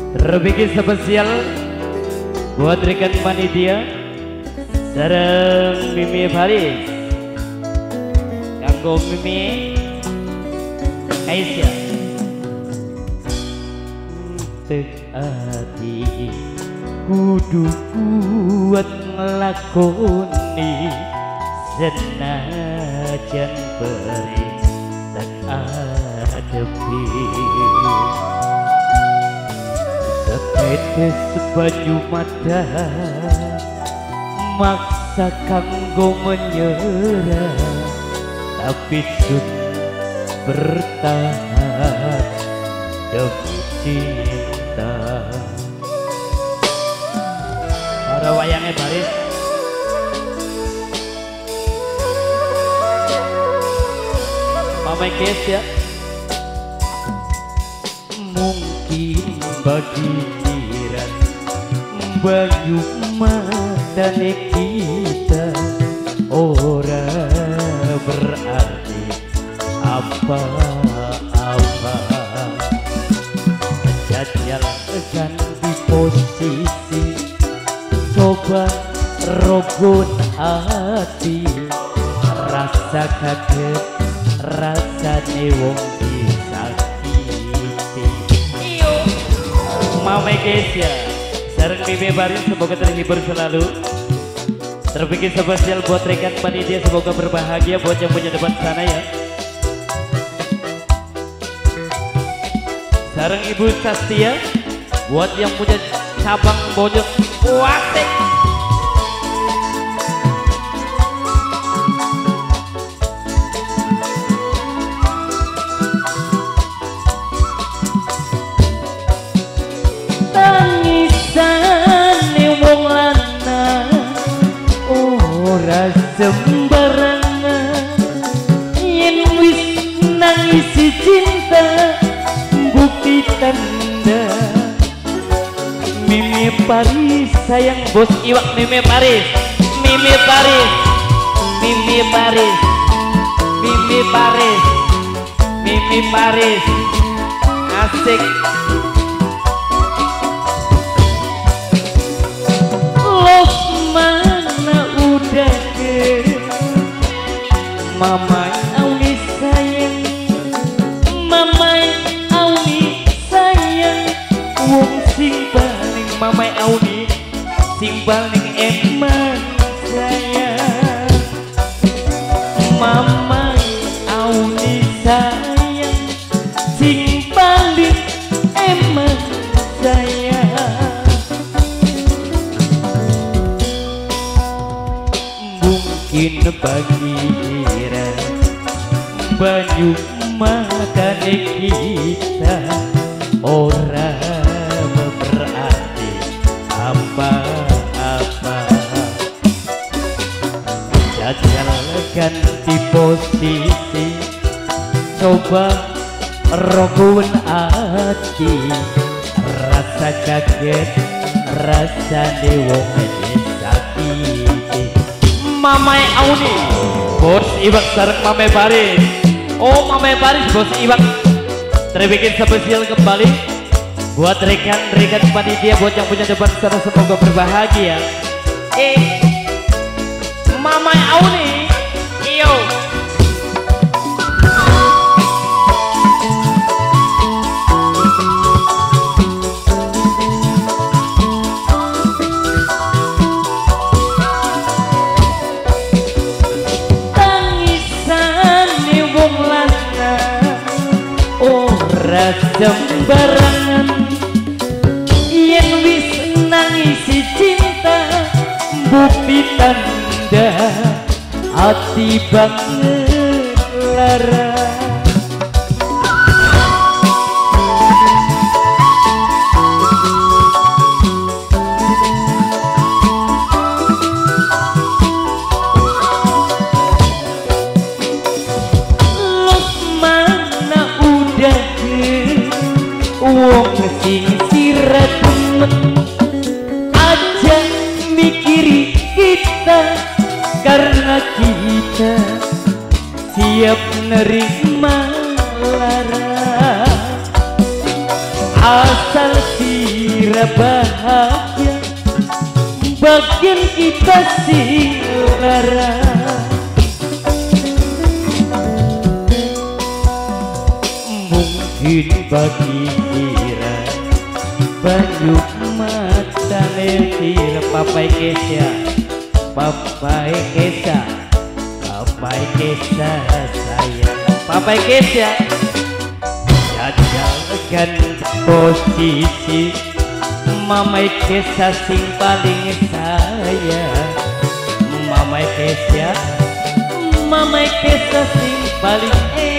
Terbikin spesial buat rekan panitia sareng Mimi Faris kanggo Mimi Aisyah. Tek ati kudu kuat ngelakoni senajan beri tak adepi setetes banyu mata maksa kanggo menyerah tapi sud bertahan demi cinta. Para wayangnya baris Mama Kes ya. Mungkin bagi jiran banyu matane kita ora berarti apa-apa. Jajalkan di posisi coba rogon hati rasa kaget rasane wong disakiti. Mama Kesia sareng Bibi Baris semoga terhibur selalu. Terbikin spesial buat rekan panitia semoga berbahagia buat yang punya depan sana ya. Sareng Ibu Sastia buat yang punya cabang Bojong Kuate. Tangisane wong lanang ora sembarangan, yen wis nangisi cinta bukti tanda. Mimi Paris sayang bos iwak. Mimi Paris, Mimi Paris, Mimi Paris, Mimi Paris, Mimi Paris, asik. Los mana udah ke Mama Auni sayang, Mama Auni sayang, Wong sing paling Mama Auni sing paling emang sayang. Mama Auni sayang, sing paling emang sayang. Mungkin bagi kira banyu makane kita ora berarti apa-apa. Jajalkan di posisi coba rogun hati rasa kaget rasane wong disakiti. Mama Auni bos iwak sareng Mama Paris. Oh Mama Paris bos iwak. Terbikin spesial kembali buat rekan-rekan panitia buat yang punya depan sana semoga berbahagia. Mama Auni iyo. Sembarangan, yen wis nangisi cinta bukti tanda hati banget lara. Wong sing sirat aja mikiri kita karena kita siap nerima lara asal siap bahagia bagian kita sing lara. Mungkin bagi kira banyu mata letir papai Kesha, papai Kesha, papai Kesha sayang, papai Kesha jajalkan posisi mamai Kesha sing paling sayang, mamai Kesha sing paling